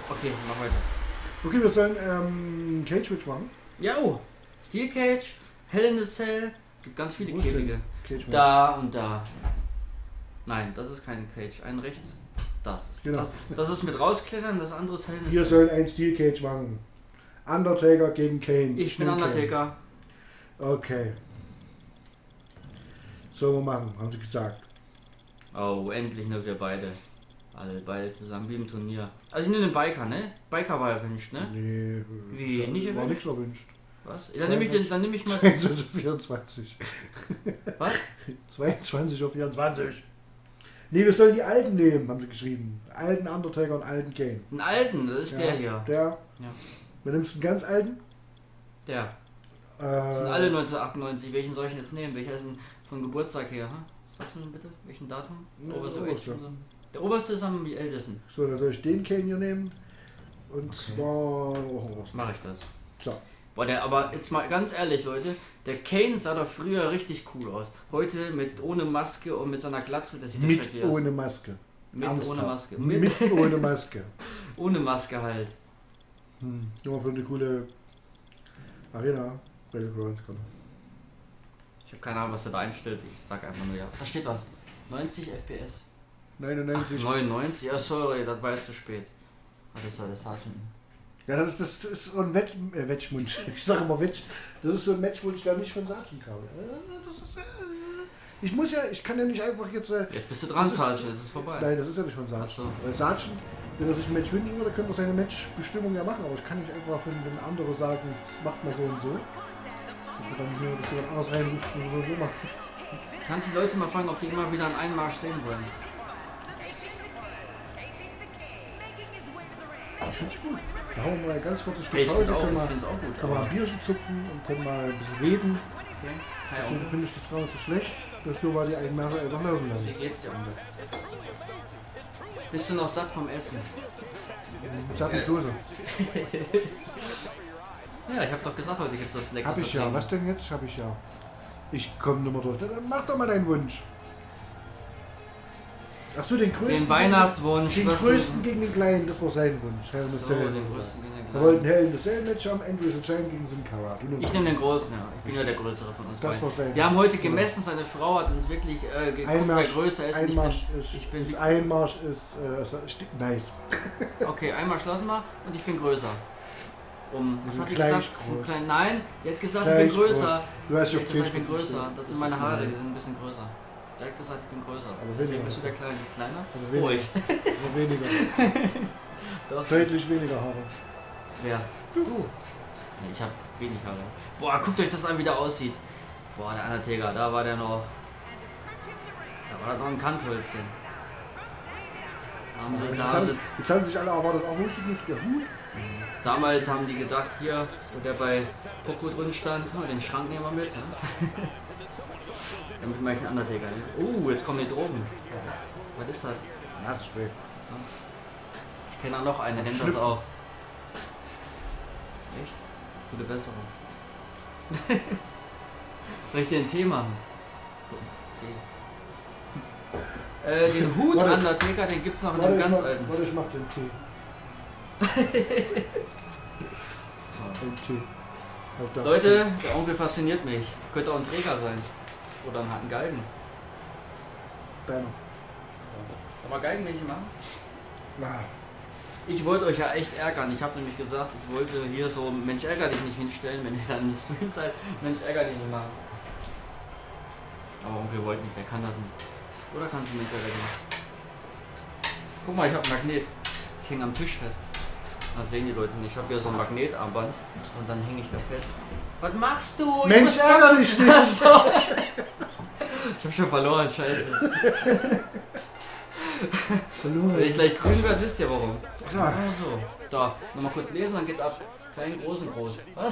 Okay, mach weiter. Okay, wir sollen Cage-Match machen. Ja, oh. Steel Cage, Hell in a Cell. Gibt ganz viele Wo ist Käfige. Cage-Match? Da und da. Nein, das ist kein Cage. Ein rechts. Das ist. Genau. Das ist mit rausklettern, das andere ist Hell in a Wir Cell. sollen ein Steel Cage machen. Undertaker gegen Kane. Ich bin Kane. Undertaker. Okay. Sollen wir machen, haben sie gesagt. Oh, endlich nur wir beide. Alle beide zusammen, wie im Turnier. Also ich nehme den Biker, ne? Biker war erwünscht, ne? Nee, Wie, nicht war erwünscht? nichts erwünscht. Was? Dann nehme ich den, dann nehme ich mal. 24. Was? 22 auf 24. Nee, wir sollen die alten nehmen, haben sie geschrieben. Alten Undertaker und alten Kane. Einen alten, das ist der hier. Der. Ja. Du nimmst einen ganz alten? Der. Das sind alle 1998. Welchen soll ich denn jetzt nehmen? Welcher ist denn von Geburtstag her? Hm? Sagst du mir bitte? Welchen Datum? Ja, Oberste der Oberste. Der oberste ist am ältesten. So, dann soll ich den Kane hier nehmen. Und zwar. Mach ich das. So. Boah, aber jetzt mal ganz ehrlich, Leute, der Kane sah doch früher richtig cool aus. Heute mit ohne Maske und mit seiner Glatze, das sieht ja Mit schrecklich aus. ohne Maske. Mit Ernsthaft. ohne Maske. Mit ohne Maske. Ohne Maske halt. Nur für eine coole Arena. Battlegrounds kommen. Ich habe keine Ahnung, was er da einstellt. Ich sag einfach nur ja. Da steht was. 90 FPS. 99. 99? Ja, sorry, das war jetzt zu spät. Ah, das war der Sergeant. Ja, das ist so ein Wetschwunsch. Ich sage immer Wetsch. Das ist so ein Matchwunsch, der nicht von Sergeant kam. Das ist, ich kann ja nicht einfach jetzt. Jetzt bist du dran, Sergeant, das ist vorbei. Nein, das ist ja nicht von Sergeant. So. Weil Sergeant, wenn er sich ein Match wünschen würde, könnte er seine Matchbestimmung ja machen. Aber ich kann nicht einfach, wenn andere sagen, das macht man so und so. Dass wir dann nur das jemand anders reinruft und so macht. Kannst die Leute mal fragen, ob die immer wieder einen Einmarsch sehen wollen? Ich finde es gut. Da haben wir mal ganz kurz ein Stück Ich Pause, find's auch, können ich wir, find's auch gut. können wir aber- ein Bierchen zupfen und können mal ein bisschen reden. Okay. Hi, Deswegen Onkel. finde ich das gar nicht so schlecht, dass nur mal die Eigenmarke einfach laufen Wie lassen. geht's dir, Onkel? Bist du noch satt vom Essen? Mit Sachen Soße. Ja, ich hab doch gesagt, heute gibt's das leckerste Hab ich ja. Trinken. Was denn jetzt? Hab ich ja. Ich komme nochmal durch. Dann mach doch mal deinen Wunsch. Achso, den größten. Den Weihnachtswunsch. Den was größten du... gegen den kleinen, das war sein Wunsch. Hell in the So, Cell. den größten gegen den Wir kleinen. wollten Hell in the Cell Match haben, Andrew the Giant gegen Sin Cara. Ich nehme den großen, ja. Ich bin ja der größere von uns Das beiden. war sein Wir haben heute Wunsch. gemessen, seine Frau hat uns wirklich geguckt, wer Einmarsch, größer ist. und Einmarsch ich bin ist Einmarsch ist nice. Okay, einmal schlossen wir und ich bin größer. Was sind hat die gleich gesagt? groß. Klein, nein, die hat gesagt, Gleich ich bin größer. groß. Du hast Die dich hat auf gesagt, ich bin 10 größer. Das sind meine Haare, Nein. die sind ein bisschen größer. Die hat gesagt, ich bin größer. Aber Deswegen weniger. bist du der Kleine. Kleiner? Aber weniger. Ruhig. Aber weniger. Doch. Deutlich weniger Haare. Wer? Du? Nee, ich hab wenig Haare. Boah, guckt euch das an, wie der aussieht. Boah, der Undertaker, da war der noch. Da war noch ein Kanthölzchen. Jetzt haben sich alle erwartet, auch wusste nicht der Hut. Damals haben die gedacht, hier, wo der bei Poco drin stand, den Schrank nehmen wir mit. Ne? Damit mache ich einen Undertaker. Oh, jetzt kommen die Drogen. Was ist das? Nassspray. So. Ich kenne auch noch einen, der nimmt das Schlüpfen. auch. Echt? Gute Besserung. Soll ich dir einen Tee machen? Tee. Den Hut Warte. Undertaker, den gibt's noch in Warte, dem ganz ich alten. mach den Tee. Den Tee. Halt da. Leute, der Onkel fasziniert mich. Könnte auch ein Träger sein. Oder ein Galgen. Deiner. Kann man Geigen nicht machen? Na, Ich wollte euch ja echt ärgern. Ich habe nämlich gesagt, ich wollte hier so Mensch ärger dich nicht hinstellen, wenn ihr dann im Stream seid. Mensch ärger dich nicht machen. Aber Onkel wollte nicht, der kann das nicht. Oder kannst du Mensch ärger dich nicht? Guck mal, ich habe ein Magnet. Ich hänge am Tisch fest. Das sehen die Leute nicht. Ich habe hier so ein Magnetarmband und dann hänge ich da fest. Was machst du? Ich Mensch, muss ärger dich nicht! Achso. Ich hab schon verloren, scheiße. Wenn ich gleich grün werde, wisst ihr warum. Ja. Ah, so. Da, nochmal kurz lesen, dann geht's ab. Klein, groß und groß. Was?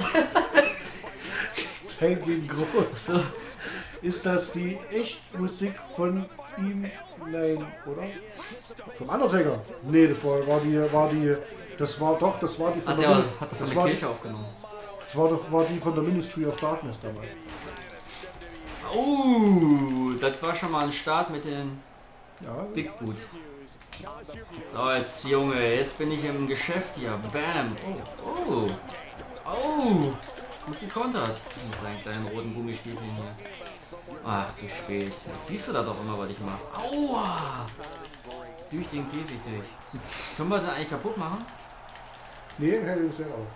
Klein gegen groß. So. Ist das die Echtmusik von ihm? Nein, oder? Vom Undertaker? Nee, das war die das war die von Hat der er Min- von das der war, Kirche aufgenommen. das war die von der Ministry of Darkness damals. Das war schon mal ein Start mit den Ja, Big Boot. So, jetzt Junge, jetzt bin ich im Geschäft hier. Bam. Oh. Oh. Gut gekontert. Mit seinen kleinen roten Gummistiefeln hier. Ach, zu spät. Jetzt siehst du da doch immer, was ich mache. Aua. Durch den Käfig durch. Können wir den eigentlich kaputt machen? Nee, kann ich ja auch.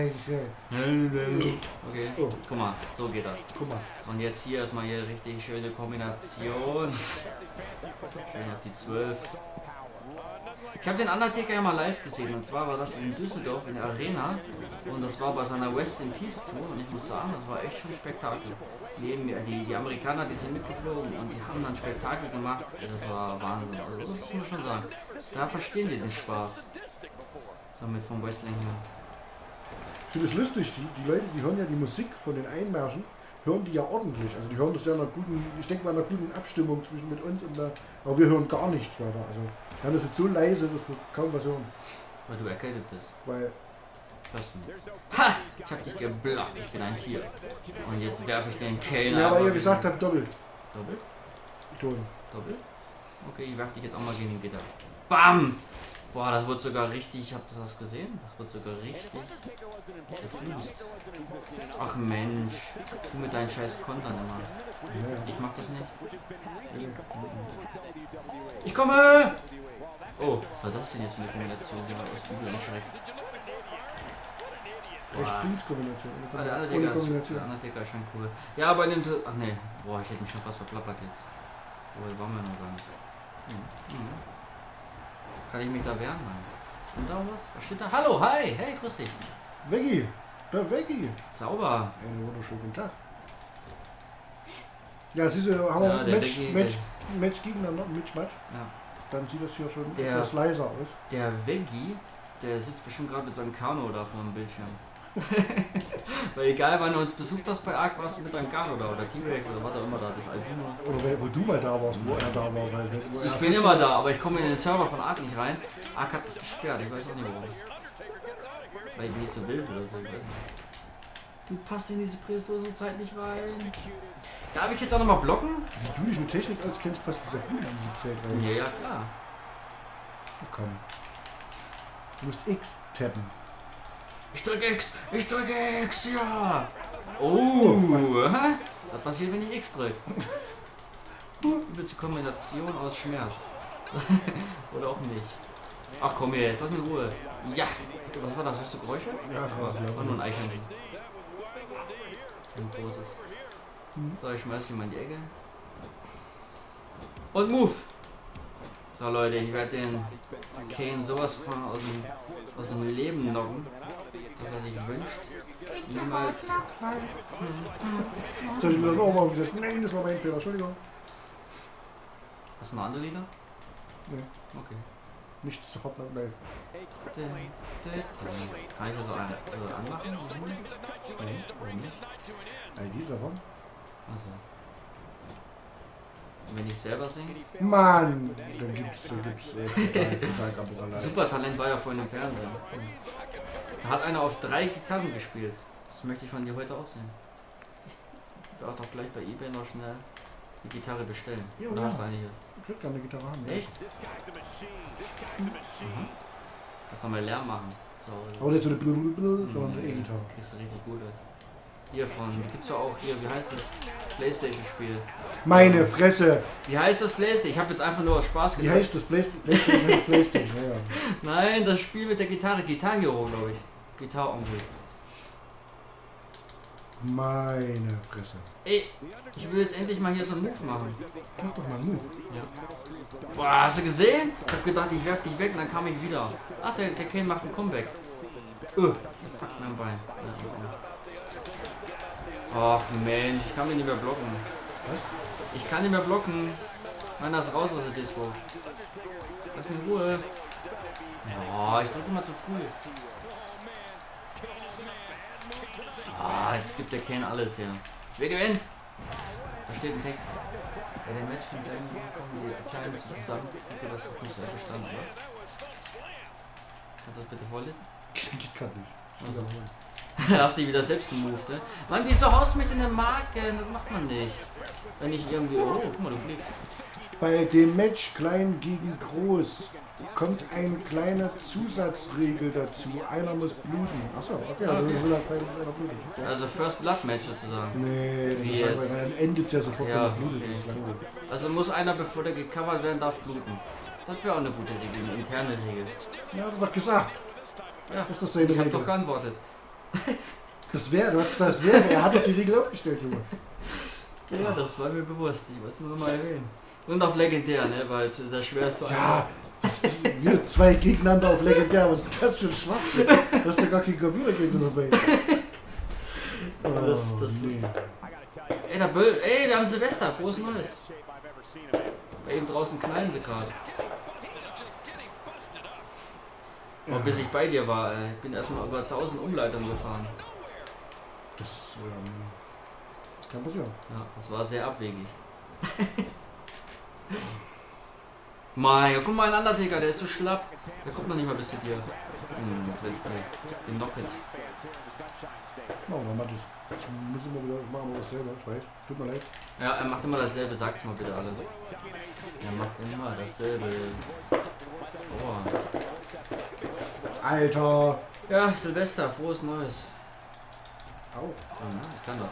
Okay, guck mal, so geht das. Guck mal. Und jetzt hier erstmal hier richtig schöne Kombination. Schön auf die 12. Ich habe den Undertaker ja mal live gesehen, und zwar war das in Düsseldorf in der Arena und das war bei seiner West in Peace Tour und ich muss sagen, das war echt schon Spektakel. Die Amerikaner, die sind mitgeflogen und die haben dann Spektakel gemacht, das war Wahnsinn, also das muss man schon sagen. Da verstehen die den Spaß. So mit vom Wrestling her. Ich finde es lustig, die Leute, die hören ja die Musik von den Einmärschen, hören die ja ordentlich. Also die hören das ja in einer guten, ich denke mal in einer guten Abstimmung zwischen mit uns und da, aber wir hören gar nichts weiter. Also wir haben das jetzt so leise, dass wir kaum was hören. Weil du erkältet bist. Weil. Hörst du nicht. Ha! Ich hab dich geblufft, ich bin ein Tier. Und jetzt werfe ich den Kane. Ja, weil ihr gesagt habt, doppelt. Doppelt? Ton. Doppelt? Okay, ich werfe dich jetzt auch mal gegen den Gitter. Bam! Boah, das wird sogar richtig, habt ihr das gesehen? Das wird sogar richtig geflust. Ach Mensch, du mit deinen scheiß Kontern immer. Ich mach das nicht. Ich komme! Oh, was war das denn jetzt für eine Kombination, die man aus Übel erschreckt? Rechts-Links-Kombination. Der Undertaker ist schon cool. Ja, aber in dem... Ach nee, boah, ich hätte mich schon fast verplappert jetzt. So weit waren wir noch gar nicht. Kann ich mich da wehren? Nein. Und da was? Was steht da? Hallo, hi, hey, grüß dich. Veggie, der Veggie. Sauber. Einen wunderschönen guten Tag. Ja, siehst du, haben wir Match gegeneinander, Match. Ja. Dann sieht das hier schon etwas leiser aus. Der Veggie, der sitzt bestimmt gerade mit seinem Kano da vor dem Bildschirm. Weil egal, wann du uns besucht hast bei Ark, warst du mit deinem Kano da oder T-Rex oder was auch immer da, das Albino. Oder wo du mal da warst, wo er da war. Ich bin immer da, aber ich komme in den Server von Ark nicht rein. Ark hat mich gesperrt, ich weiß auch nicht warum. Weil ich bin nicht so wild oder so, ich weiß nicht. Du passt in diese prähistorische Zeit nicht rein. Darf ich jetzt auch nochmal blocken? Wie du dich mit Technik auskennst, passt das ja gut in diese Zeit rein. Ja, ja, klar. Komm. Du musst X tappen. Ich drücke X, ja! Oh, das passiert, wenn ich X drücke. Übelste Kombination aus Schmerz. Oder auch nicht. Ach komm her, jetzt lass mich in Ruhe. Ja! Was war das? Hörst du Geräusche? Ja, draußen. War nur ein Eichhörnchen. Ein großes. So, ich schmeiß ihn mal in die Ecke. Und Move! So Leute, ich werde den Kane sowas von aus dem Leben knocken, was er sich wünscht. Niemals. Soll ich mir das auch mal umsetzen? Nein, das war mein Fehler, Entschuldigung. Hast du noch andere Lieder? Nee. Okay. Nichts zu Hot Night Live. Kann ich das so anmachen? Nee, warum nicht? ID davon? Also. Und wenn ich selber singe? Mann! Dann gibt's total Supertalent war ja vorhin im Fernsehen. Da hat einer auf 3 Gitarren gespielt. Das möchte ich von dir heute auch sehen. Ich werde auch doch gleich bei eBay noch schnell die Gitarre bestellen. Jo, oder ja. hast du eine hier? Ich würde gerne eine Gitarre haben. Echt? Kannst du mal Lärm machen. So, aber nicht so eine sondern eine E-Gitarre. Kriegst du richtig gute. Hiervon, die gibt's ja auch hier, wie heißt das? Playstation-Spiel. Meine Fresse! Wie heißt das Playstation? Ich habe jetzt einfach nur aus Spaß gedacht. Wie heißt das Playstation? Ja. Nein, das Spiel mit der Gitarre. Guitar Hero, glaube ich. Guitar Onkel. Meine Fresse. Ey, ich will jetzt endlich mal hier so einen Move machen. Mach doch mal einen Move. Ja. Boah, hast du gesehen? Ich hab gedacht, ich werf dich weg und dann kam ich wieder. Ach, der Kane macht ein Comeback. Fuck mein Bein. Ach Mensch, ich kann mich nicht mehr blocken. Was? Ich kann nicht mehr blocken. Meiner ist raus aus der Disco. Lass mich in Ruhe. Oh, ich drücke immer zu früh. Ah, jetzt gibt der Kane alles her. Ich will gewinnen. Da steht ein Text. Bei dem Match kommt kommen die Giants zusammen. Habt ihr das nicht so verstanden, oder? Kannst du das bitte vorlesen? Geht grad nicht. Hast du wieder selbst gemoved, ne? Mann, wieso haust du mit in der Marke? Das macht man nicht. Wenn ich irgendwie... Oh, guck mal, du fliegst. Bei dem Match klein gegen groß kommt eine kleine Zusatzregel dazu. Einer muss bluten. Achso, okay, also Okay. so einer blutet. Also First Blood Match sozusagen. Nee, das Wie ist jetzt? dann endet es ja sofort, wenn Ja, es blutet. okay. Das ist langweilig. Also muss einer, bevor der gecovert werden darf, bluten. Das wäre auch eine gute Regel, eine interne Regel. Ja, hat er doch gesagt. Ja, Das ist doch seine ich habe Regel. doch geantwortet. Das wäre, du hast gesagt, das wäre. Er hat doch die Regel aufgestellt, Junge. Ja, das war mir bewusst. Ich muss nur mal erwähnen. Und auf legendär, ne? Weil es sehr schwer ist zu Ja, wir zwei gegeneinander auf legendär. Was ist das für ein Schwachsinn? Du hast doch gar keinen Computergegner dabei. Das- nee. Ey, der Böll. Ey, wir haben Silvester. Frohes Neues. Eben draußen knallen sie gerade. Oh, bis ich bei dir war, ey. Ich bin erstmal über 1000 Umleitungen gefahren. Das kann passieren. Ja, das war sehr abwegig. Mein, ja, guck mal, ein Undertaker, der ist so schlapp. Der kommt noch nicht mal bis zu dir. Das wird den Knocket. Machen wir mal das. Ich muss immer wieder machen wir das selber. Ich weiß. Tut mir leid. Ja, er macht immer dasselbe, sag's mal bitte alle. Er macht immer dasselbe. Oh. Alter! Ja, Silvester, frohes Neues. Au. Ich kann das.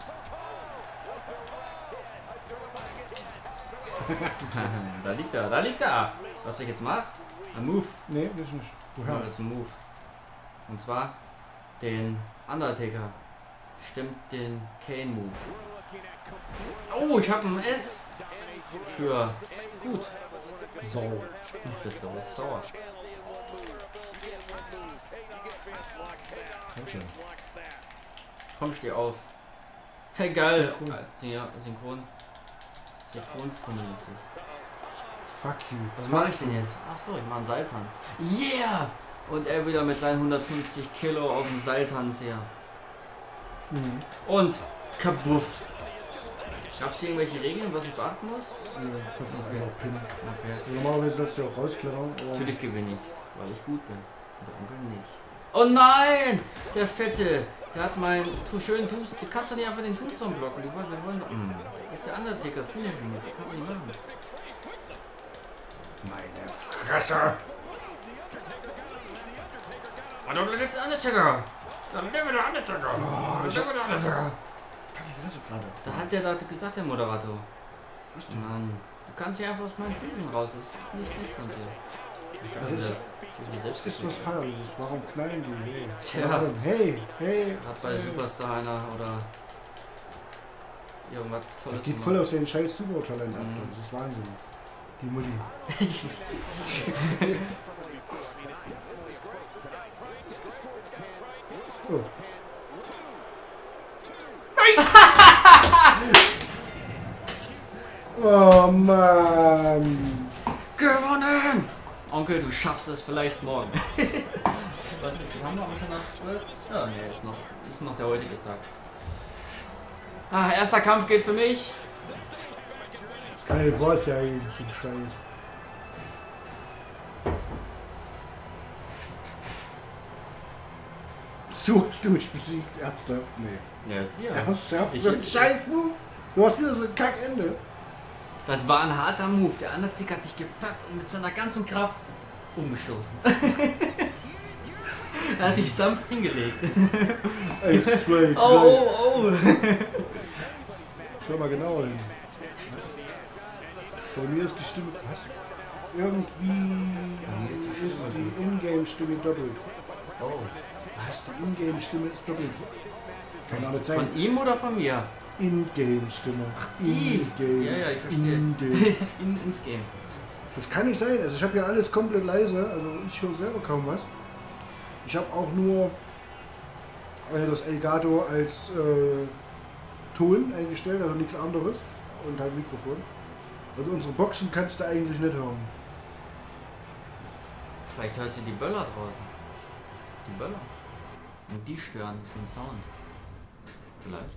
Da liegt er, da liegt er. Was ich jetzt mache? Ein Move. Nee, das ist nicht. Ja, Woher? das ist ein Move. Und zwar den Undertaker. Stimmt den Kane Move. Oh, ich habe ein S. Für gut. Sau. Nicht für so sauer. Komm schon. Komm, steh auf. Hey, geil. Synchron. Ja, synchron. Synchronfummel ist es. Fuck you. Was mache ich denn jetzt? Achso, ich mache einen Seiltanz. Yeah! Und er wieder mit seinen 150 Kilo auf dem Seiltanz hier. Mhm. Und kabuff. Gab es hier irgendwelche Regeln, was ich beachten muss? Nee, das ist einfach Pin. Okay. Normalerweise sollst du auch rausklettern. aber- Natürlich gewinne ich, weil ich gut bin. Und der Onkel nicht. Oh nein! Der Fette! Der hat meinen schönen Tombstone. Du kannst doch nicht einfach den Tombstone blocken. Wir wollen doch. Das ist der Undertaker. Finish Move. Kannst du nicht machen. Meine Fresse! Oh, don't lift the Undertaker! Don't lift the Undertaker! Oh, Don't lift the Undertaker! Fuck, ich Fresse gerade. Da hat der da gesagt, der Moderator. Was denn? Mann, du kannst hier einfach aus meinen Filmen raus. Das ist nicht nett von dir. Ich Das hab ist- die selbst Ist was Feierliches. Warum knallen die? Hey. Tja. Warum? Hey, hey. Hat bei Superstar einer oder irgendwas Tolles Das geht gemacht. voll aus dem scheiß Supertalent ab. Mhm. Das ist Wahnsinn. Die Mutti. Oh. Oh Mann. Gewonnen! Onkel, du schaffst es vielleicht morgen. Was haben wir schon nach 12? Ja, nee, ist noch der heutige Tag. Ah, erster Kampf geht für mich. Geil, was ja eben so ein Scheiß. So hast du mich besiegt, ernsthaft? Nee. Ja, ist hier. Ernsthaft? Ich- So ein Scheiß-Move? Du hast wieder so ein Kackende. Das war ein harter Move. Der Undertaker hat dich gepackt und mit seiner ganzen Kraft umgestoßen. Er hat dich sanft hingelegt. 1, 2, 3. Oh. Schau mal genau hin. Bei mir ist die Stimme. Was? Irgendwie ist die ist Stimme die Ingame-Stimme doppelt. Oh. Was? Die Ingame-Stimme ist doppelt. Kann aber sein. Von ihm oder von mir? Ingame-Stimme. die? Ingame. Ja, ich verstehe. Ingame. Ins Game. Das kann nicht sein. Also ich habe ja alles komplett leise. Also ich höre selber kaum was. Ich habe auch nur das Elgato als Ton eingestellt, also nichts anderes. Und halt Mikrofon. Also unsere Boxen kannst du eigentlich nicht hören. Vielleicht hört sie die Böller draußen. Die Böller. Und die stören den Sound. Vielleicht.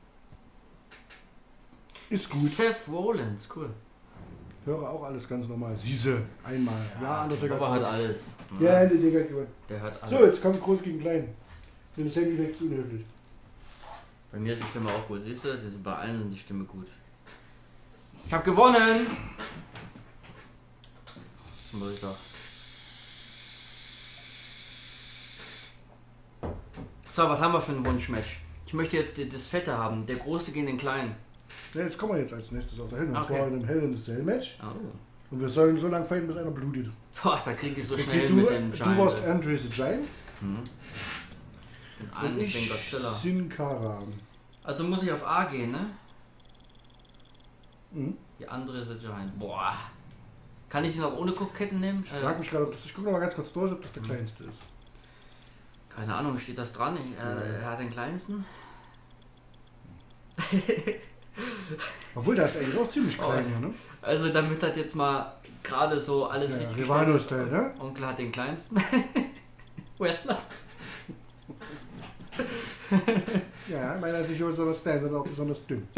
Ist gut. Seth Rollins, cool. Höre auch alles ganz normal. Siehste, einmal. Ja, Undertaker. Aber hat alles. Ja, der Digga hat gewonnen. Der hat alles. So, jetzt kommt groß gegen klein. Den Sammy wächst unhöflich. Bei mir ist die Stimme auch gut. Siehst du, bei allen sind die Stimme gut. Ich hab gewonnen! Das muss ich doch. So, was haben wir für ein Wunschmatch? Ich möchte jetzt das Fette haben, der Große gegen den Kleinen. Ja, jetzt kommen wir jetzt als nächstes auf der Hell. Und Okay. zwar in einem Hell in the Cell Match. Oh. Und wir sollen so lange fighten, bis einer blutet. Boah, da krieg ich so Okay, schnell du, mit dem du Giant. warst Andre the Giant Mhm. und Ich bin ich Godzilla. Sin Cara. Also muss ich auf A gehen, ne? Mhm. Die andere ist der Giant. Boah. Kann ich den auch ohne Guckketten nehmen? Ich frage mich gerade, ob das. Ich gucke noch mal ganz kurz durch, ob das der kleinste ist. Keine Ahnung, steht das dran? Er hat den kleinsten. Obwohl, der ist eigentlich auch ziemlich klein hier, ne? Also damit hat jetzt mal gerade so alles Ja, richtig Rivalo-Style, ne? Onkel hat den kleinsten. Wrestler. Ja, meiner ist nicht nur besonders klein, sondern auch besonders dünn.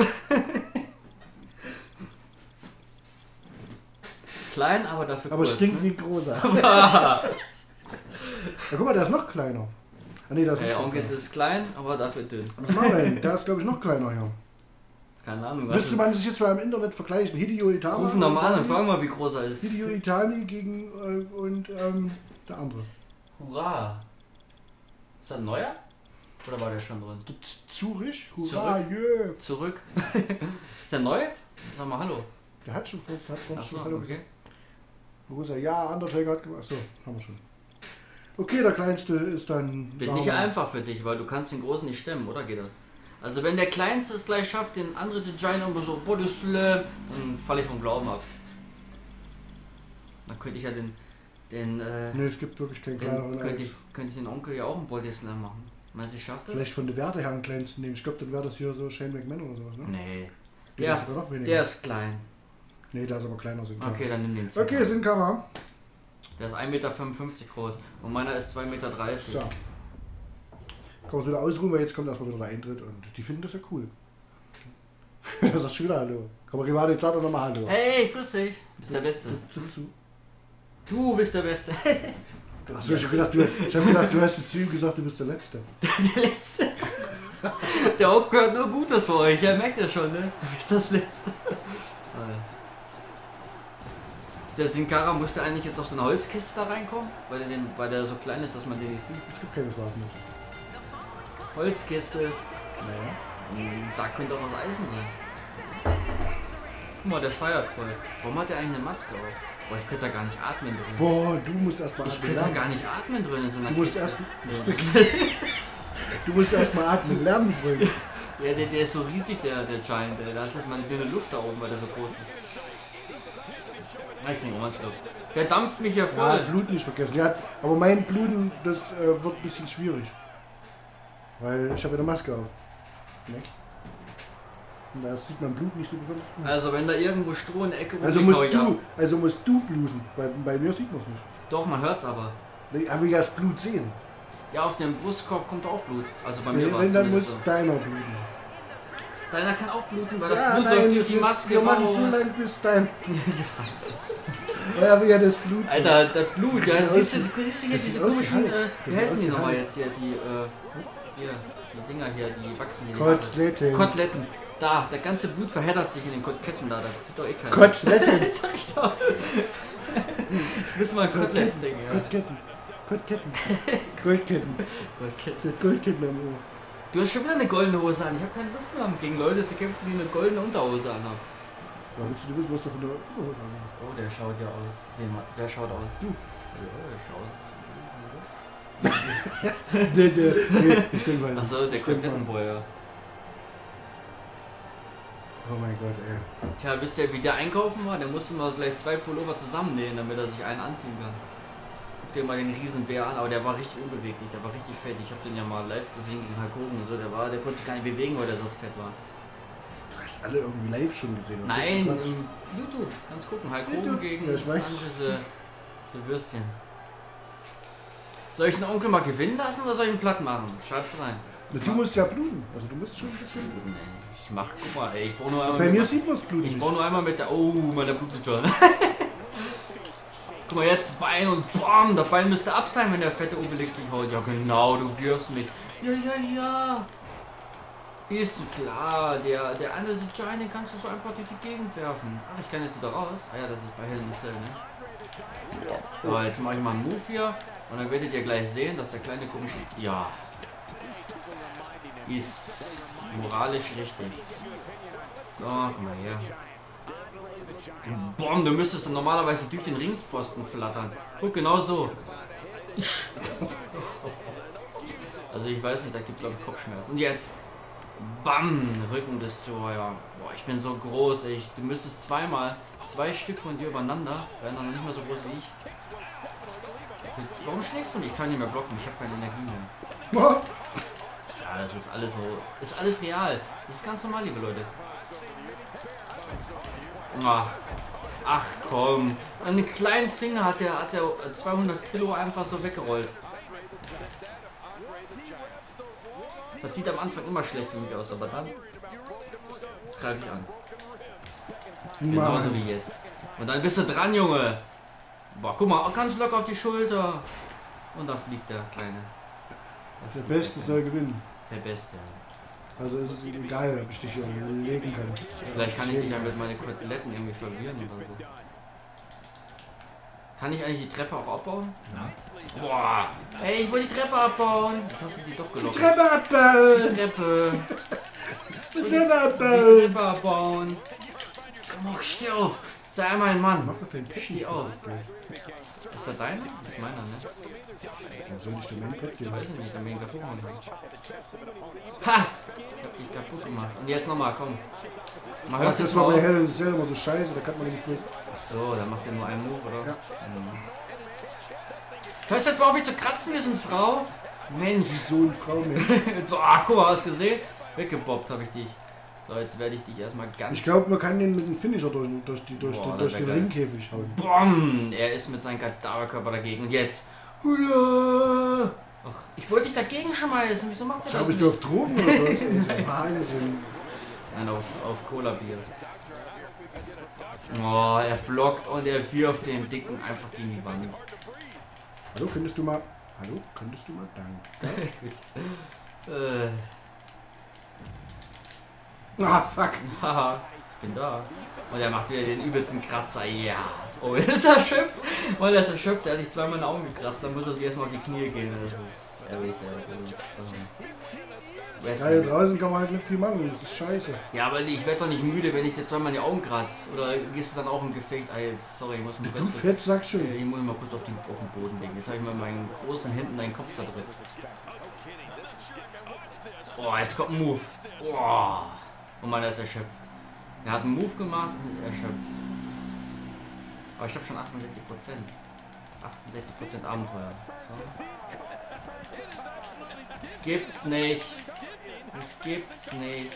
Klein, aber dafür Aber kurz, stinkt wie ne? ein großer. Ja, guck mal, der ist noch kleiner. Ah, nee, der ist noch Onkels kleiner. ist klein, aber dafür dünn. Was machen wir denn? Der ist, glaube ich, noch kleiner hier. Keine Ahnung. Müsste man sich jetzt mal im Internet vergleichen. Hideo Itami. Rufen nochmal an und fragen mal, wie groß er ist. Hideo Itami gegen der andere. Hurra! Ist das ein neuer? Oder war der schon drin? Zurich? Hurra, jö. Zurück. Ist der neu? Sag mal Hallo. Der hat schon Achso, schon Hallo okay. gesagt. Wo ist er? Ja, Undertaker hat gemacht. Achso, haben wir schon. Okay, der kleinste ist dann. Wird nicht einfach für dich, weil du kannst den Großen nicht stemmen, oder geht das? Also wenn der Kleinste es gleich schafft, den anderen The Giant irgendwo so Body Slam, dann falle ich vom Glauben ab. Dann könnte ich ja Ne, es gibt wirklich keinen kleineren. könnte ich den Onkel ja auch einen Body Slam machen. Meinst du, ich schaff das? Vielleicht von der Werte her einen kleinsten nehmen. Ich glaube, dann wäre das hier so Shane McMahon oder sowas, ne? Nee. Der ist sogar noch weniger. Der ist klein. Nee, der ist aber kleiner. Sind Okay, dann nimm den. Okay, Sin Cara. Der ist 1,55 Meter groß und meiner ist 2,30 Meter. So. Kann man wieder ausruhen, weil jetzt kommt erstmal wieder der Eintritt und die finden das ja cool. Da sagst du wieder Hallo. Komm mal, gerade jetzt sag doch nochmal Hallo. Hey, ich grüß dich. Du bist der Beste. Du bist der Beste. Achso, ich hab gedacht, du hast jetzt zu ihm gesagt, du bist der Letzte. Der Letzte. Der Onkel hört nur Gutes für euch. Er merkt ja schon, ne? Du bist das Letzte. Ist der Sin Cara, muss der eigentlich jetzt auf so eine Holzkiste da reinkommen? Weil der so klein ist, dass man den nicht sieht. Es gibt keine Sachen nicht. Holzkiste. Naja. Ein Sack könnte auch aus Eisen sein. Guck mal, der feiert voll. Warum hat der eigentlich eine Maske auf? Boah, ich könnte da gar nicht atmen drin. Boah, du musst erstmal Ich atmen könnte da lernen. gar nicht atmen drin in so einer Du musst Kiste. Du musst erstmal atmen lernen, Freund. Ja, der ist so riesig, der Giant. Da hat man eine Luft da oben, weil der so groß ist. Ich trinke auch mal einen Schluck. Der dampft mich ja Ja, voll. Blut nicht vergessen. Ja, aber mein Bluten, das wird ein bisschen schwierig. Weil ich habe ja eine Maske auf. Ne? Und da sieht man Blut nicht so besonders gut. Also wenn da irgendwo Stroh in der Ecke Also rumliegt, hau ich ab. musst du bluten. Bei mir sieht man es nicht. Doch, man hört's aber. Aber ich das Blut sehen. Ja, auf dem Brustkorb kommt auch Blut. Also bei mir war Wenn, es dann muss so. deiner bluten. Deiner kann auch bluten, weil das Ja, Blut nein, läuft durch die Maske wir machen raus. so lange, bis dein... Ja, aber ja, das Blut... Alter, das Blut, ja, Das siehst sieht du hier das diese sieht aus wie komischen, Halle. wie Das heißen sieht die aus wie nochmal Halle. jetzt hier, die Dinger hier, die wachsen hier. Koteletten. Koteletten. Da, der ganze Blut verheddert sich in den Koteletten da, das sieht doch eh keiner. Koteletten. Sag ich doch. Müssen wir ein Koteletts denken, ja. Koteletten. Koteletten. Goldketten. Goldketten. Goldketten am Ohr. Du hast schon wieder eine goldene Hose an. Ich habe keine Lust mehr, gegen Leute zu kämpfen, die eine goldene Unterhose anhaben. Ja, willst du wissen, was da von der Oberhose angeht? Oh, der schaut ja aus. Wer schaut aus? Du. Ja, der schaut. Ich denke mal. Achso, der ich denk mal. Kotelettenboy, ja. Oh mein Gott, ey. Tja, wisst ihr, wie der einkaufen war? Der musste mal gleich 2 Pullover zusammennähen, damit er sich einen anziehen kann. Guck dir mal den Riesenbär an, aber der war richtig unbeweglich, der war richtig fett. Ich habe den ja mal live gesehen gegen Hulk Hogan und so, der konnte sich gar nicht bewegen, weil der so fett war. Du hast alle irgendwie live schon gesehen. oder? Nein, Das ist Quatsch. YouTube, kannst gucken, Hulk YouTube, Hogan gegen ja, ich weiß. diese Würstchen. Soll ich den Onkel mal gewinnen lassen oder soll ich ihn platt machen? Schreibt's rein. Du musst ja bluten. Also du musst schon ein bisschen bluten. Nee, ich mach, guck mal, ey, ich brauch nur einmal Bei mir sieht man das Blut Ich nicht. brauch nur einmal mit der. Oh, meiner blutet schon. Guck mal, jetzt Bein und BAM! Das Bein müsste ab sein, wenn der fette Obelix dich haut. Ja, genau, du wirfst mich. Ja. Ist klar, der andere Giant, den kannst du so einfach durch die Gegend werfen. Ach, ich kann jetzt wieder raus. Ah ja, das ist bei Hell in the Cell, ne? So, jetzt mache ich mal einen Move hier. Und dann werdet ihr gleich sehen, dass der kleine komische. Ja. ist moralisch richtig. So, guck mal her. Boah, du müsstest dann normalerweise durch den Ringpfosten flattern. Guck, genau so. Also ich weiß nicht, da gibt glaube ich Kopfschmerzen. Und jetzt, bam, Rückendestroyer. Boah, ich bin so groß, ey. Du müsstest zwei Stück von dir übereinander, werden dann noch nicht mehr so groß wie ich. Warum schlägst du nicht? Ich kann nicht mehr blocken, ich habe keine Energie mehr. Ja, das ist alles so, ist alles real. Das ist ganz normal, liebe Leute. Ach komm, einen kleinen Finger hat der 200 Kilo einfach so weggerollt. Das sieht am Anfang immer schlecht für mich aus, aber dann greife ich an. Genauso wie jetzt. Und dann bist du dran, Junge. Boah, guck mal, ganz locker auf die Schulter. Und da fliegt der Kleine. Der Beste soll gewinnen. Der Beste. Also es ist egal, ob ich dich hier legen kann. Vielleicht kann ich dich ja mit meinen Koteletten irgendwie verwirren oder so. Kann ich eigentlich die Treppe auch abbauen? Ja. Boah! Ey, ich wollte die Treppe abbauen! Jetzt hast du die doch gelockt. Die Treppe abbauen! Die Treppe! Die Treppe abbauen! Die Treppe abbauen! Komm auf, steh auf! Sei einmal ein Mann! Mach doch keinen Pischen. Steh auf! Ist das dein? Das ist meiner, ne? Warum soll ich denn meinen Pott Ich geben? weiß nicht, dann bin ich kaputt gemacht. Ha! Ich hab dich kaputt gemacht. Und jetzt nochmal, komm. Mal hörst du Das jetzt war mal bei auf. Hell immer so scheiße, da kann man nicht bloß. Achso, da macht er nur einen Move, oder? Ja. Mhm. Hörst du jetzt mal auf mich zu kratzen? Wir sind Frau? Mensch. So eine Frau mehr. Boah, guck mal, hast du gesehen? Weggebobbt habe ich dich. So, jetzt werde ich dich erstmal ganz... Ich glaube, man kann den mit dem Finisher durch den Ringkäfig hauen. Boom! Er ist mit seinem Kadaverkörper dagegen. Und jetzt... Hula! Ach, ich wollte dich dagegen schmeißen. Wieso macht er Schau, das bist nicht? du auf Drogen oder was? Wahnsinn. Nein, auf Cola-Bier. Oh, er blockt und er wirft den Dicken einfach gegen die Wand. Hallo, könntest du mal... Hallo, könntest du mal... Danke. Ah, fuck. Haha, ich bin da. Und er macht wieder den übelsten Kratzer. Ja. Oh, er ist erschöpft. Weil er ist erschöpft. Er hat sich zweimal in den Augen gekratzt. Dann muss er sich erstmal auf die Knie gehen. Das ist ehrlich, das ist, Ja, hier draußen kann man halt nicht viel machen. Das ist scheiße. ja, aber ich werde doch nicht müde, wenn ich dir zweimal in die Augen kratze. Oder gehst du dann auch im Gefecht? Ah, jetzt, sorry, ich muss mal Du kurz... Fettsack schon. Ich muss mal kurz auf den Boden legen. Jetzt habe ich mal meinen großen Händen deinen Kopf zerdrückt. Oh, jetzt kommt ein Move. Oh. Und meiner ist erschöpft. Er hat einen Move gemacht und ist erschöpft. Aber ich habe schon 68%. 68% Abenteuer. So. Das gibt's nicht. Das gibt's nicht.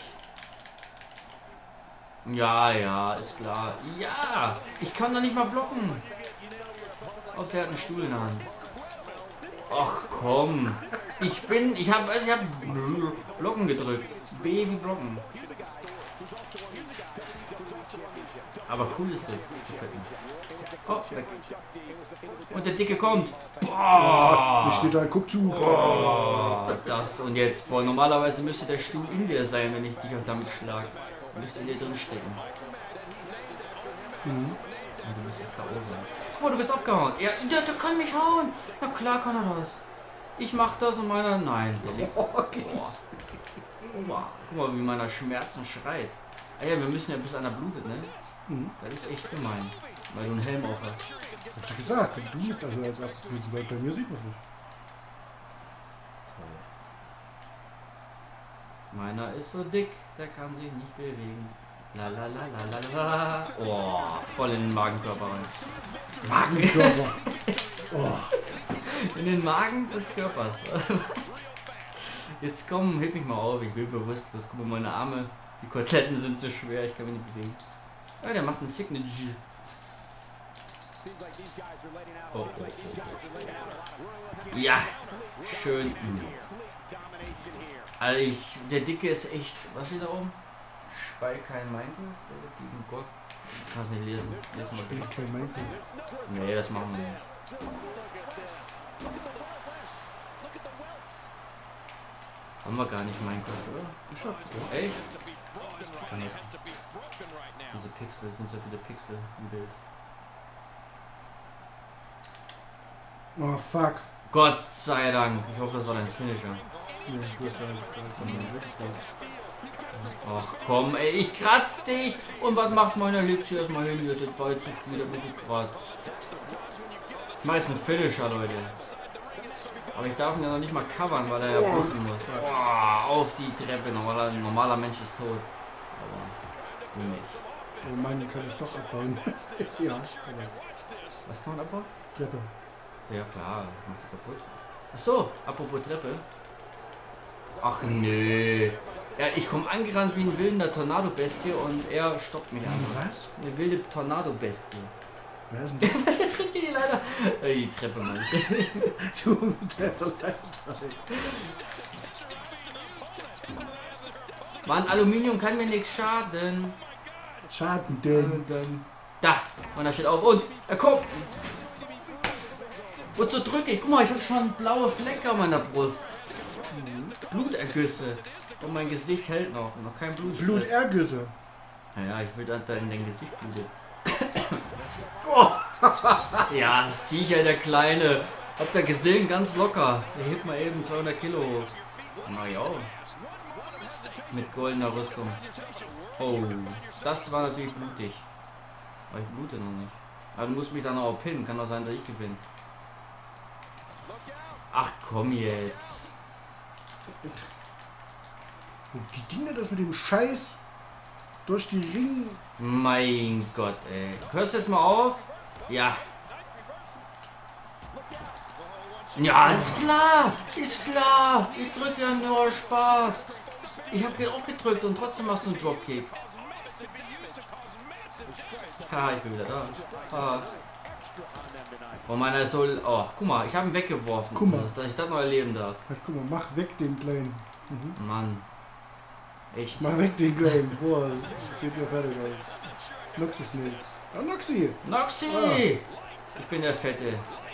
Ja, ja, ist klar. Ja! Ich kann doch nicht mal blocken. Außer er hat einen Stuhl in der Hand. Ach komm. Ich hab Blocken gedrückt. B wie Blocken. Aber cool ist das. Oh, weg. Und der Dicke kommt. Boah. Ich stehe da, guck zu. Boah. Das und jetzt. Boah, normalerweise müsste der Stuhl in dir sein, wenn ich dich auch damit schlage. Du müsstest in dir drin stecken. Mhm. Und du müsstest K.O. sein. Oh, du bist abgehauen. Ja, der kann mich hauen. Na klar kann er das. Ich mach das und meiner... Nein, der liegt... Okay. Boah. Boah. Guck mal, wie meiner Schmerzen schreit. Ah ja, wir müssen ja bis einer blutet, ne? Mhm. Das ist echt gemein. Weil du einen Helm auch hast. Hab ich doch gesagt, du musst also als erstes bluten, weil bei mir sieht man es nicht. Meiner ist so dick, der kann sich nicht bewegen. La la la la la la. Oh, voll in den Magenkörper rein. Magenkörper. Oh. In den Magen des Körpers. Jetzt komm, heb mich mal auf, ich bin bewusstlos. Guck mal, meine Arme, die Koteletten sind so schwer, ich kann mich nicht bewegen. Ja, der macht einen Signature. Oh, oh, oh. Ja, schön. Also der Dicke ist echt, was steht da oben? Spei kein Minecraft gegen Gott. Ich kann es nicht lesen. Lies mal bitte. Kein Minecraft. Nee, das machen wir nicht. Haben wir gar nicht Minecraft, oder? Ich hab's, ja. Echt? Kann nicht. Diese Pixel, es sind so viele Pixel im Bild. Oh fuck. Gott sei Dank. Ich hoffe, das war dein Finisher. Ja, du hast Ach komm, ey, ich kratz dich. Und was macht meiner? Legt sich erstmal hin, das war jetzt zu viel, damit gekratzt. Ich mach jetzt einen Finisher, Leute. Aber ich darf ihn ja noch nicht mal covern, weil er ja bluten muss. Boah, auf die Treppe. Normaler Mensch ist tot. Aber nicht. Oh Mann, kann ich doch abbauen. Ja, kann ich. Was kann man abbauen? Treppe. Ja klar, macht die kaputt. Achso, apropos Treppe. Ach nö. Ja, ich komme angerannt wie ein wilder Tornado-Bestie und er stoppt mich einfach. Was? Eine wilde Tornado-Bestie. Wer ist denn das? Was, der tritt die leider. Die Treppe, Mann. Du mit der Leiter. Mann, Aluminium kann mir nichts schaden. Schaden denn? Da, und da steht auf und er kommt. Wozu drücke ich? Guck mal, ich habe schon blaue Flecke an meiner Brust. Blutergüsse. Und mein Gesicht hält noch kein Blut. Blutergüsse. Naja, ich will, dass da in dein Gesicht blutet. Oh. Ja, sicher, der Kleine. Habt ihr gesehen? Ganz locker. Der hebt mal eben 200 Kilo hoch. Na ja. Mit goldener Rüstung. Oh, das war natürlich blutig. Aber ich blute noch nicht. Aber du musst mich dann auch pinnen. Kann auch sein, dass ich gewinne. Ach komm jetzt. Wie ging denn das mit dem Scheiß durch die Ring? Mein Gott, ey. Hörst du jetzt mal auf? Ja. Ja, ist klar. Ist klar. Ich drücke ja nur Spaß. Ich habe auch gedrückt und trotzdem machst du einen Dropkick. Haha, ich bin wieder da. Haha. Oh, meiner soll. Oh, guck mal, ich habe ihn weggeworfen. Guck mal. Dass ich das noch erleben darf. Ach, guck mal, mach weg den Kleinen. Mhm. Mann. Echt. Mach weg den Kleinen. Boah, das sieht ja fertig aus. Nox ist nicht. Ah, Noxy! Noxy! Ah. Ich bin der Fette.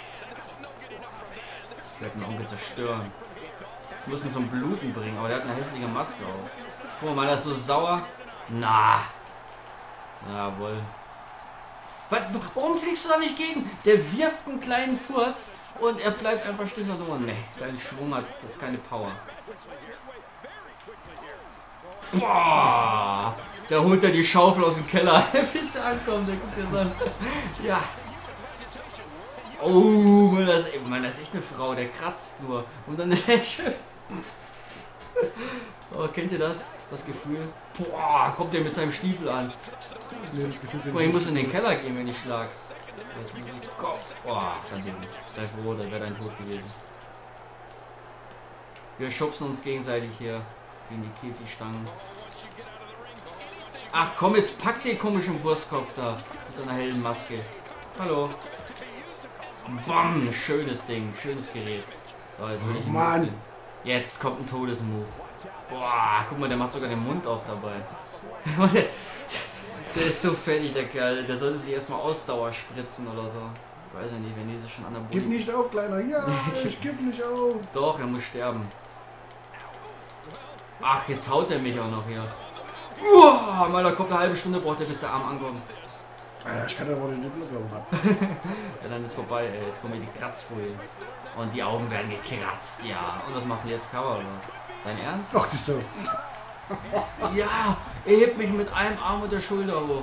Ich werde meinen Onkel zerstören. Ich muss ihn zum Bluten bringen, aber der hat eine hässliche Maske auf. Guck mal, das ist so sauer. Na. Jawohl. Warum fliegst du da nicht gegen? Der wirft einen kleinen Furz und er bleibt einfach stehen und oh ne, dein Schwung hat keine Power. Boah! Da holt er die Schaufel aus dem Keller, bis der ankommt, der guckt dir an. Ja. Oh, Mann, das ist echt eine Frau, der kratzt nur. Und dann ist er schön. Oh, kennt ihr das? Das Gefühl? Boah, kommt der mit seinem Stiefel an. Nee, das Gefühl, Guck mal, ich muss in den Keller gehen, wenn ich schlag. Jetzt muss ich. Boah, dann bin ich. Sei froh, dann wäre dein Tod gewesen. Wir schubsen uns gegenseitig hier gegen die Käfigstangen. Ach komm, jetzt pack den komischen Wurstkopf da mit seiner hellen Maske. Hallo. Bam, schönes Ding, schönes Gerät. So, jetzt will ich ihn Mann. nutzen. Jetzt kommt ein Todesmove. Boah, guck mal, der macht sogar den Mund auf dabei. Der ist so fertig, der Kerl. Der sollte sich erstmal Ausdauer spritzen oder so. Ich weiß ja nicht, wenn die sich schon an der Boden... Gib nicht auf, Kleiner. Ja, ich geb nicht auf. Doch, er muss sterben. Ach, jetzt haut er mich auch noch hier. Mal, da kommt eine halbe Stunde, braucht er, bis der Arm ankommt. Alter, ich kann aber nicht glauben. Ja, dann ist vorbei, ey. Jetzt kommen hier die Kratzfolie. Und die Augen werden gekratzt, ja. Und was macht ihr jetzt, Cover, oder? Dein Ernst? Ach, das so. Ja, er hebt mich mit einem Arm und der Schulter hoch.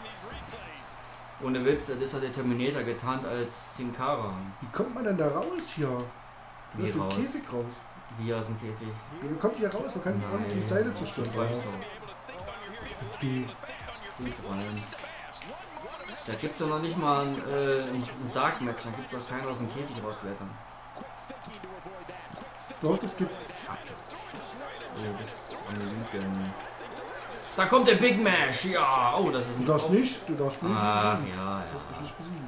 Ohne Witz, das hat der Terminator getarnt als Sin Cara. Wie kommt man denn da raus hier? Wie Aus dem raus? Käfig raus. Wie aus dem Käfig? Wie kommt hier raus? Man kann die Seile zerstören. Du träumst doch. Die. Du träumst. Da gibt's doch noch nicht mal ein Sargmatch, da gibt's doch keinen aus dem Käfig rausklettern. Doch, das gibt's. Du bist eine Lüge. Da kommt der Big Mash, ja. Oh, das ist ein Du darfst nicht, du darfst nicht. Ach, besiegen. ja, Du darfst mich ja. nicht besiegen.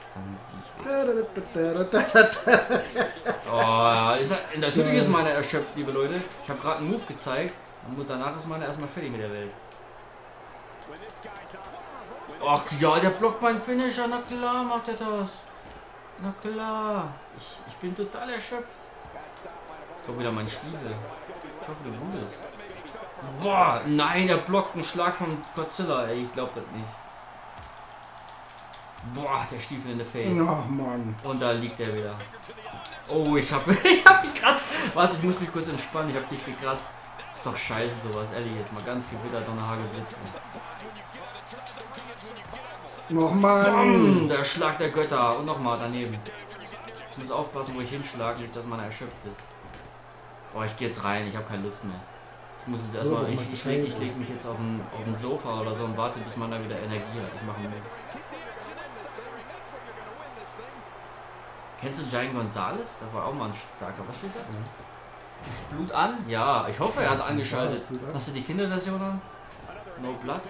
Oh, natürlich ist meine erschöpft, liebe Leute. Ich habe gerade einen Move gezeigt und danach ist meine erstmal fertig mit der Welt. Ach ja, der blockt meinen Finisher, na klar macht er das. Na klar. Ich bin total erschöpft. Jetzt kommt wieder mein Stiefel. Ich hoffe, du blutest. Boah, nein, er blockt einen Schlag von Godzilla, ey. Ich glaub das nicht. Boah, der Stiefel in the face. Ach Mann. Und da liegt er wieder. Oh, ich hab gekratzt. Warte, ich muss mich kurz entspannen. Ich hab dich gekratzt. Ist doch scheiße sowas, ehrlich. Jetzt mal ganz Gewitter, Donnerhagel, Blitz. Noch Mann. Der Schlag der Götter. Und nochmal daneben. Ich muss aufpassen, wo ich hinschlage, nicht, dass man erschöpft ist. Boah, ich gehe jetzt rein. Ich habe keine Lust mehr. Ich muss jetzt erstmal. Ich leg mich jetzt auf ein Sofa oder so und warte, bis man da wieder Energie hat. Ich mache einen Move. Kennst du Giant Gonzalez? Da war auch mal ein starker. Was steht da? Ja. Ist Blut an? Ja, ich hoffe, er hat angeschaltet. Hast du die Kinderversion an? No Blood?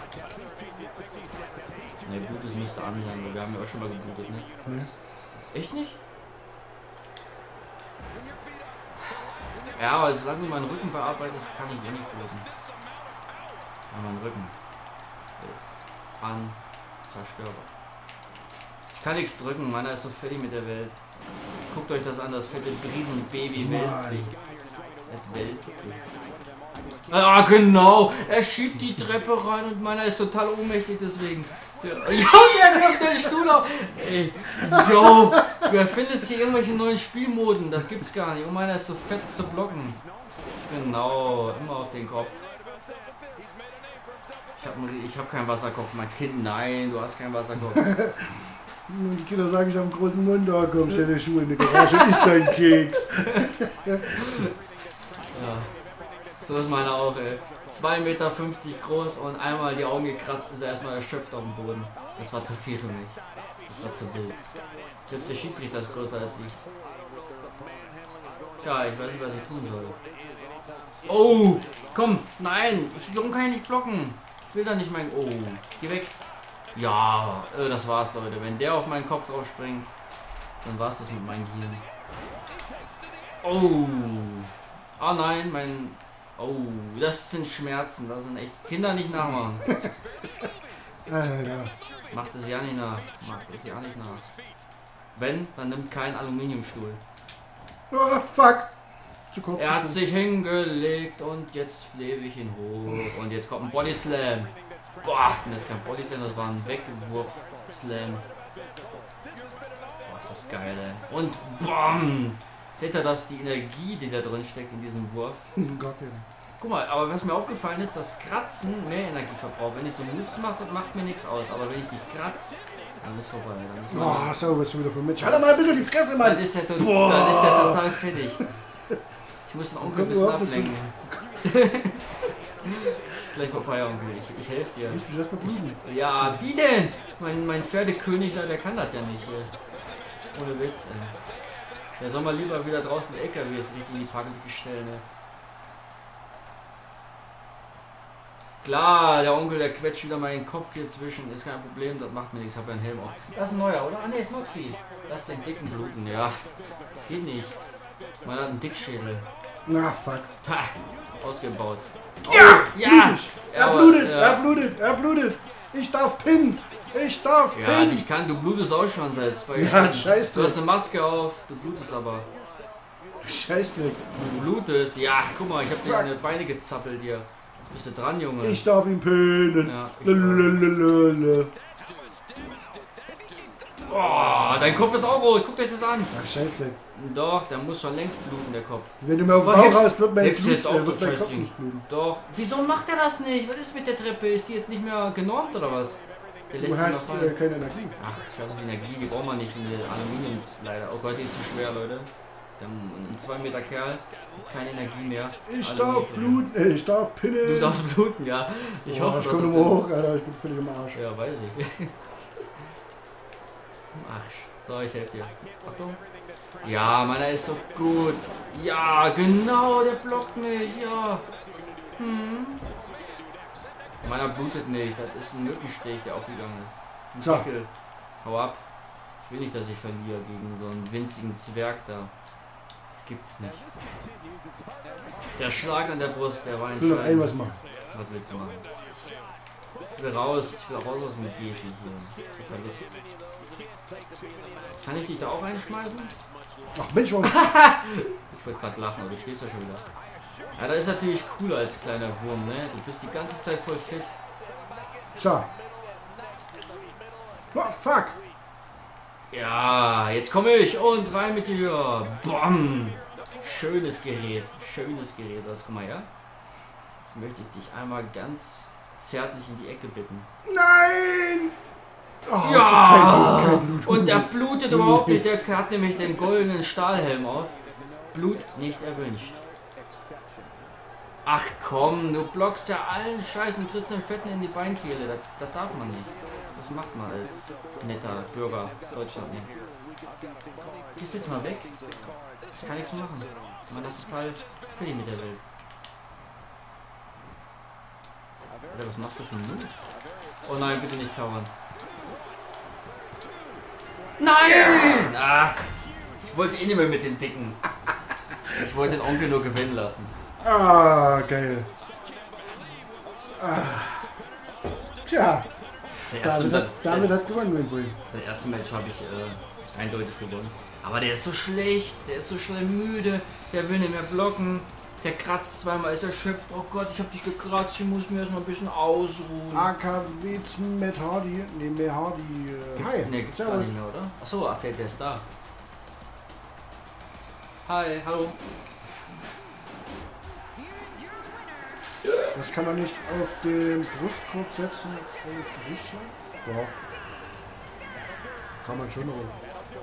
Ne, Blut ist müsste an sein, wir haben ja auch schon mal geblutet, ne? Echt nicht? Ja, aber solange du meinen Rücken bearbeitest, kann ich eh nicht bluten. Ja, mein Rücken ist unzerstörbar. Ich kann nichts drücken, meiner ist so fertig mit der Welt. Guckt euch das an, das fette Riesenbaby wälzt sich. Es wälzt sich. Ah, genau! Er schiebt die Treppe rein und meiner ist total ohnmächtig deswegen. Jo, der wirft den Stuhl auf! Ey, yo! Du erfindest hier irgendwelche neuen Spielmoden, das gibt's gar nicht. Und meiner ist so fett zu blocken. Genau, immer auf den Kopf. Ich hab keinen Wasserkopf, mein Kind. Nein, du hast keinen Wasserkopf. Die Kinder sagen, ich habe einen großen Mund, da komm, stell die Schuhe in die Garage, isst dein Keks. Ja. So ist meiner auch, ey. 2,50 Meter groß und einmal die Augen gekratzt, ist er erstmal erschöpft auf dem Boden. Das war zu viel für mich. Das war zu wild. Selbst der Schiedsrichter ist größer als ich. Tja, ich weiß nicht, was ich tun soll. Oh, komm, nein, warum kann ich nicht blocken? Ich will da nicht mein... Oh, geh weg. Ja, das war's, Leute. Wenn der auf meinen Kopf drauf springt, dann war's das mit meinem Gehirn. Oh. Oh nein, mein... Oh, das sind Schmerzen. Das sind echt... Kinder nicht nachmachen. Alter. Macht es ja nicht nach. Macht es ja nicht nach. Wenn, dann nimmt kein Aluminiumstuhl. Oh, fuck. Zu kurz. Er hat sich hingelegt und jetzt lebe ich ihn hoch. Und jetzt kommt ein Body Slam. Boah, das ist kein Body Slam, das war ein Wegwurf Slam. Boah, ist das geil, ey. Und BAM! Seht ihr das, die Energie, die da drin steckt in diesem Wurf? Gott, ja. Guck mal, aber was mir aufgefallen ist, dass Kratzen mehr Energie verbraucht. Wenn ich so Moves mache, macht mir nichts aus. Aber wenn ich dich kratze, dann ist vorbei. Dann ist so, was schon wieder für Mensch. Halt mal ein bisschen die Fresse, Mann! Dann ist der total fertig. Ich muss den Onkel ein bisschen ablenken. Ist gleich vorbei, Onkel. Ich helfe dir. Ich muss erst mal bluten. Ja, wie denn? Mein Pferdekönig, der kann das ja nicht. Ohne Witz, ey. Der soll mal lieber wieder draußen LKWs richtig in die Parklücke stellen, ne? Klar, der Onkel, der quetscht wieder mal den Kopf hier zwischen. Ist kein Problem, das macht mir nichts. Ich habe ja einen Helm auf. Das ist ein neuer, oder? Ah, ne, ist Noxy. Lass den dicken bluten, ja. Geht nicht. Man hat einen Dickschädel. Na, fuck. Ha, ausgebaut. Oh, Ja! Ja! Er blutet, er blutet, er blutet. Ich darf pinnen. Ich darf Ja, pinnen. du blutest auch schon seit 2 Ja, Stunden. scheiß Du hast eine Maske auf, du blutest aber. Scheiß nicht. Du blutest. Ja, guck mal, ich hab dir eine Beine gezappelt hier. Jetzt bist du dran, Junge. Ich darf ihn pinnen. Ja, Lalalala. Oh, dein Kopf ist auch rot. Guckt euch das an. Ach, scheiß nicht. Doch, der muss schon längst bluten, der Kopf. Wenn du mir auf den Was Bauch hebst- hast, wird mein, hebst du jetzt auf, wird das mein Kopf Scheißding? nicht bluten. Doch. Wieso macht er das nicht? Was ist mit der Treppe? Ist die jetzt nicht mehr genormt oder was? Der lässt Du ihn noch hast fallen. keine Energie. Ach, scheiß auf die Energie, die brauchen wir nicht in der Aluminium leider. Oh Gott, die ist zu schwer, Leute. Der ein 2 Meter Kerl, keine Energie mehr. Ich Alle darf nicht, bluten, ich darf pinnen. Du darfst bluten, ja. Ich hoffe, ich komme dass nochmal hoch, Alter, ich bin völlig im Arsch. Ja, weiß ich. Arsch. So, ich helfe dir. Achtung. Ja, meiner ist so gut. Ja, genau, der blockt mich. Ja. Meiner blutet nicht. Das ist ein Mückenstich, der aufgegangen ist. Ein So. Pickel. Hau ab. Ich will nicht, dass ich verliere gegen so einen winzigen Zwerg da. Das gibt's nicht. Der Schlag an der Brust, der war Ich will noch ein entscheidend. was machen. Was willst du machen? Ich will raus aus dem Käfig hier. Total Lust. Kann ich dich da auch reinschmeißen? Ach Mensch, warum? Ich wollte gerade lachen, aber du stehst ja schon wieder. Ja, das ist natürlich cooler als kleiner Wurm, ne? Du bist die ganze Zeit voll fit. So, Oh, fuck! Ja, jetzt komme ich und rein mit dir. Bam! Schönes Gerät. Schönes Gerät. So, jetzt komm mal her. Jetzt möchte ich dich einmal ganz zärtlich in die Ecke bitten. Nein! Oh, Ja! kein Blut. Und der blutet überhaupt nicht. Der hat nämlich den goldenen Stahlhelm auf. Blut nicht erwünscht. Ach komm, du blockst ja allen Scheiß und trittst den Fetten in die Beinkehle. Das darf man nicht. Das macht man als netter Bürger Deutschland nicht. Gehst jetzt mal weg. Ich kann nichts machen. Man ist total fertig mit der Welt. Alter, was machst du für ein Move? Oh nein, bitte nicht covern. Nein! Ach, ich wollte eh nicht mehr mit den Dicken. Ich wollte den Onkel nur gewinnen lassen. Ah, geil. Ah. Tja, David hat gewonnen, mein Bruder. Das erste Match habe ich eindeutig gewonnen. Aber der ist so schlecht, der ist so schnell müde, der will nicht mehr blocken, der kratzt zweimal, ist erschöpft. Oh Gott, ich habe dich gekratzt, ich muss mir erstmal ein bisschen ausruhen. AKW Matt Hardy, ne, Matt Hardy. Hi, Ne, gibt's gar nicht mehr, oder? Achso, ach, der ist da. Hi, hallo. Das kann er nicht auf den Brustkorb setzen und ins Gesicht schlagen? Ja. Kann man schon auch.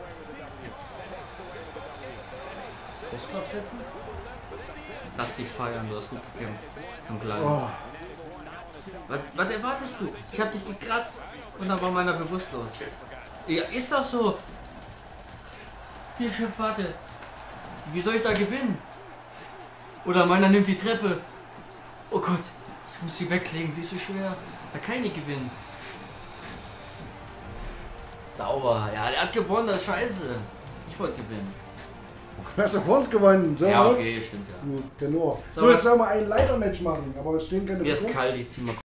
Brustkorb setzen? Lass dich feiern, du hast gut gekämpft. Zum Kleinen. Oh. Was erwartest du? Ich hab dich gekratzt und dann war meiner bewusstlos. Ja, ist doch so. Hier, Chef, warte. Wie soll ich da gewinnen? Oder meiner nimmt die Treppe. Oh Gott, ich muss sie weglegen, sie ist so schwer. Da kann ich nicht gewinnen. Sauber. Ja, der hat gewonnen, das ist scheiße. Ich wollte gewinnen. Du hast doch vor uns gewonnen. So, Ja, okay, stimmt ja. Tenor. So, So, jetzt sollen wir ein Leitermatch machen, aber es stehen keine Mir ist Frauen. kalt, ich zieh mal